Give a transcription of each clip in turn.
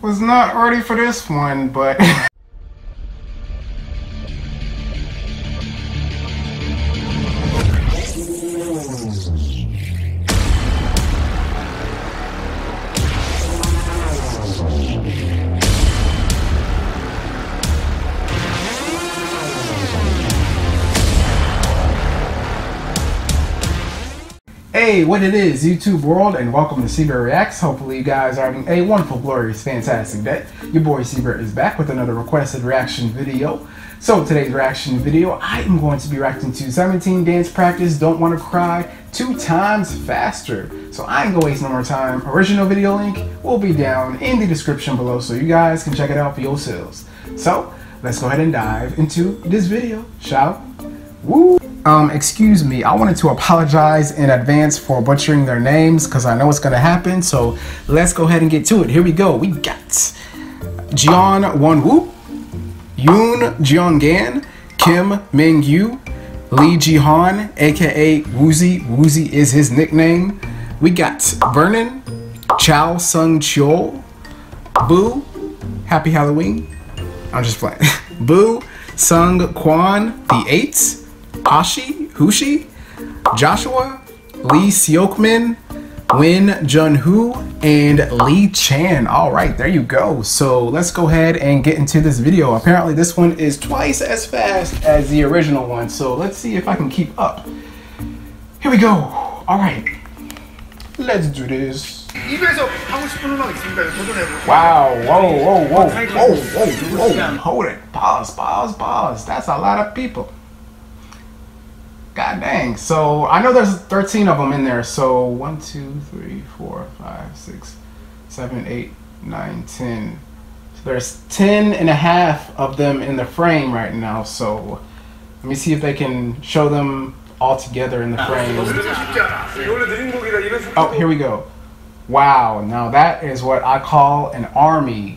Was not ready for this one, but hey, what it is, YouTube world, and welcome to Seabert Reacts. Hopefully you guys are having a wonderful, glorious, fantastic day. Your boy Seabert is back with another requested reaction video. So today's reaction video, I am going to be reacting to 17 Dance Practice Don't Wanna Cry 2 times faster. So I ain't gonna waste no more time. Original video link will be down in the description below so you guys can check it out for yourselves. So let's go ahead and dive into this video, shall we? Woo! Excuse me, I wanted to apologize in advance for butchering their names because I know it's gonna happen, so let's go ahead and get to it. Here we go. We got Jeon Wonwoo, Yoon Jeonggan, Kim Mingyu, Lee Jihan, aka Woozi. Woozi is his nickname. We got Vernon, Chow Sung Cheol, Boo, Happy Halloween. I'm just playing. Boo, Sung Kwan, the Eights, Hushi, Joshua, Lee Seokmin, Win Junhoo, and Lee Chan. All right, there you go. So let's go ahead and get into this video. Apparently this one is twice as fast as the original one. So let's see if I can keep up. Here we go. All right, let's do this. Wow, whoa. Hold it, pause. That's a lot of people. God dang. So I know there's 13 of them in there. So 1, 2, 3, 4, 5, 6, 7, 8, 9, 10. So there's 10 and a half of them in the frame right now. So let me see if they can show them all together in the frame. Oh, here we go. Wow. Now that is what I call an army.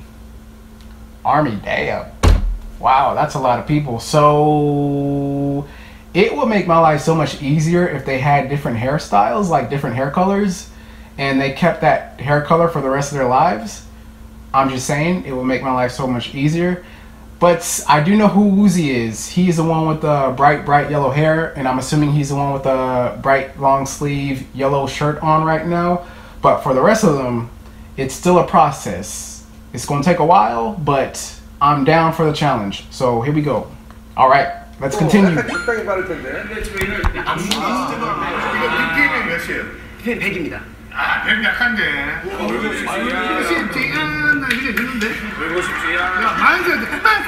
Damn. Wow, that's a lot of people. So it would make my life so much easier if they had different hairstyles, like different hair colors, and they kept that hair color for the rest of their lives. I'm just saying, it would make my life so much easier. But I do know who Woozi is. He's the one with the bright yellow hair, and I'm assuming he's the one with the bright long sleeve yellow shirt on right now. But for the rest of them, it's still a process. It's gonna take a while, but I'm down for the challenge. So here we go. All right. Let's continue. 적당히 바를 텐데. 근데 저희는 이거 느낌이 몇이에요? 100입니다. 아, 100 약한데. 얼굴 쉽지야. 나 이제 듣는데. 얼굴 쉽지야. 야, 만세.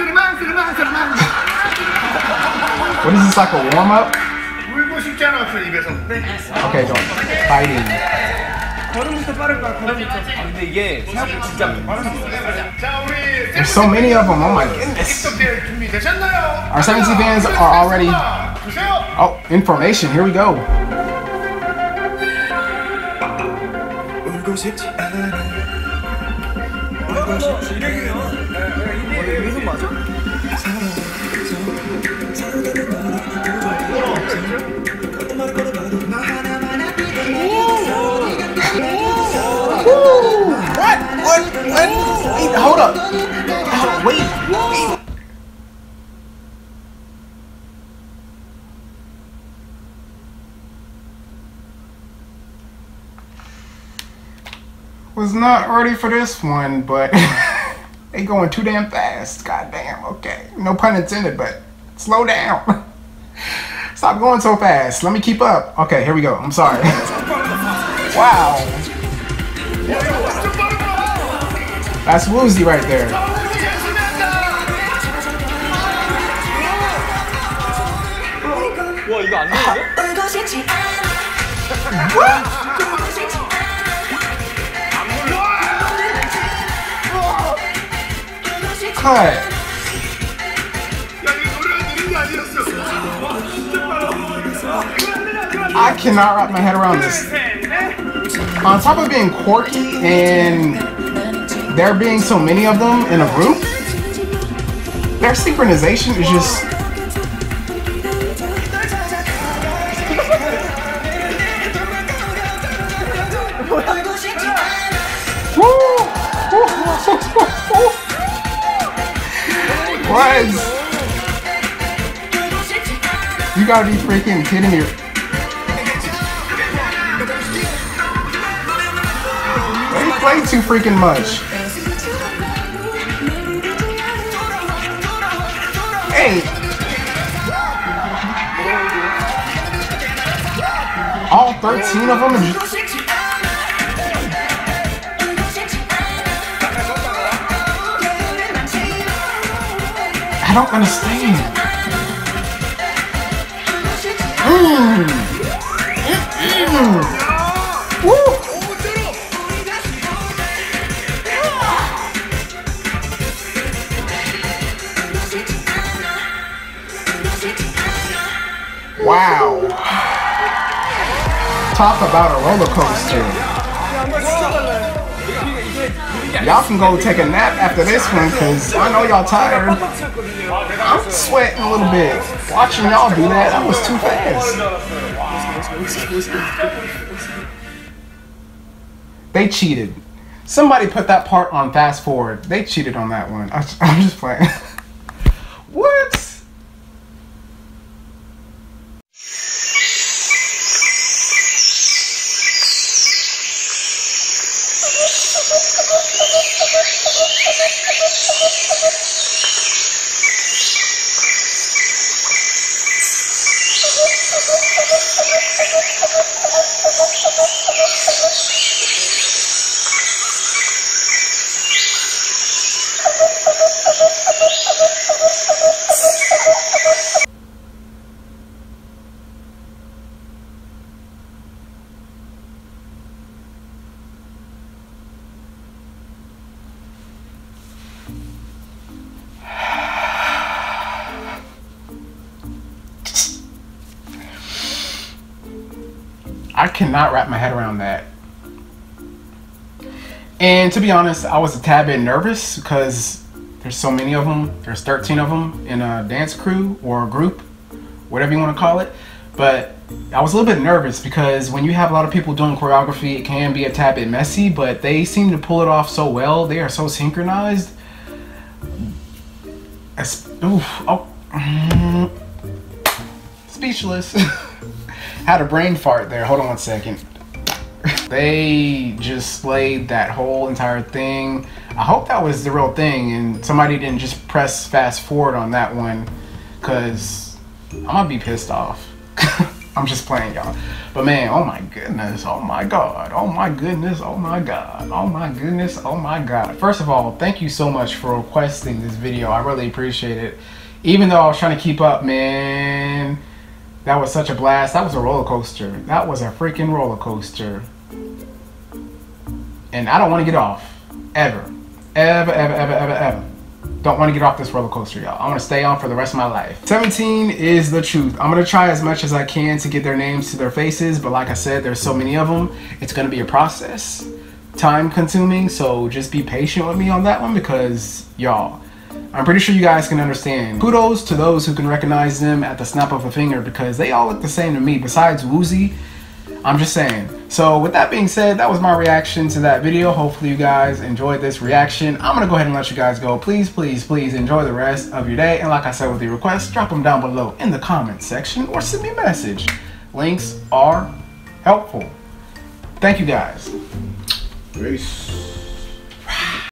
What is this, like a warm up? 울고 싶지 않아 없어 입에서. 네. Okay, don't. Fighting. 걸음부터 빠를 거야. 걸음부터. 근데 이게 생각보다 진짜 빠르다. 자, 우리 There's so many of them. Oh my goodness. Our 17 fans are already. Oh, information. Here we go. What? Wait, hold up. Wait. Was not ready for this one, but they going too damn fast. God damn, okay. No pun intended, but slow down. Stop going so fast. Let me keep up. Okay, here we go. I'm sorry. Wow. That's Woozi right there. 와, 이거 안 되는데? Cut. I cannot wrap my head around this. On top of being quirky and there being so many of them in a group, their synchronization is just... Woo! was. You gotta be freaking kidding me. They play too freaking much. Hey. All 13 of them? I don't understand. Woo. Wow. Talk about a roller coaster. Y'all can go take a nap after this one because I know y'all tired. I'm sweating a little bit. Watching y'all do that, that was too fast. They cheated. Somebody put that part on fast forward. They cheated on that one. I'm just playing. What? I cannot wrap my head around that. And to be honest, I was a tad bit nervous because there's so many of them. There's 13 of them in a dance crew or a group, whatever you want to call it. But I was a little bit nervous because when you have a lot of people doing choreography, it can be a tad bit messy, but they seem to pull it off so well. They are so synchronized. Speechless. Had a brain fart there. Hold on 1 second. They just slayed that whole entire thing. I hope that was the real thing and somebody didn't just press fast forward on that one, because I'm gonna be pissed off. I'm just playing, y'all. But man, oh my goodness, oh my god, oh my goodness, oh my god, oh my goodness, oh my god. First of all, thank you so much for requesting this video. I really appreciate it. Even though I was trying to keep up, man. That was such a blast. That was a roller coaster. That was a freaking roller coaster. And I don't want to get off. Ever. Ever, ever, ever, ever, ever. Don't want to get off this roller coaster, y'all. I want to stay on for the rest of my life. 17 is the truth. I'm going to try as much as I can to get their names to their faces. But like I said, there's so many of them. It's going to be a process. Time consuming. So just be patient with me on that one because, y'all, I'm pretty sure you guys can understand. Kudos to those who can recognize them at the snap of a finger because they all look the same to me besides Woozy. I'm just saying. So with that being said, that was my reaction to that video. Hopefully you guys enjoyed this reaction. I'm going to go ahead and let you guys go. Please, please, please enjoy the rest of your day. And like I said with the requests, drop them down below in the comment section or send me a message. Links are helpful. Thank you guys. Peace.